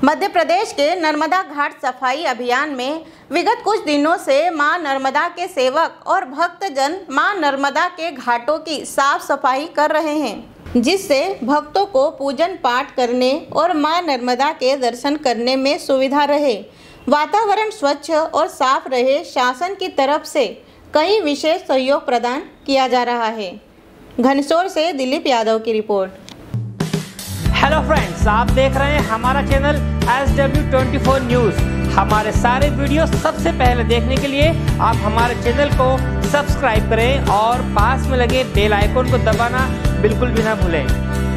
मध्य प्रदेश के नर्मदा घाट सफाई अभियान में विगत कुछ दिनों से मां नर्मदा के सेवक और भक्तजन मां नर्मदा के घाटों की साफ सफाई कर रहे हैं, जिससे भक्तों को पूजन पाठ करने और मां नर्मदा के दर्शन करने में सुविधा रहे, वातावरण स्वच्छ और साफ रहे। शासन की तरफ से कई विशेष सहयोग प्रदान किया जा रहा है। घनसोर से दिलीप यादव की रिपोर्ट। हेलो फ्रेंड्स, आप देख रहे हैं हमारा चैनल SW24 न्यूज़। हमारे सारे वीडियो सबसे पहले देखने के लिए आप हमारे चैनल को सब्सक्राइब करें और पास में लगे बेल आइकन को दबाना बिल्कुल भी ना भूलें।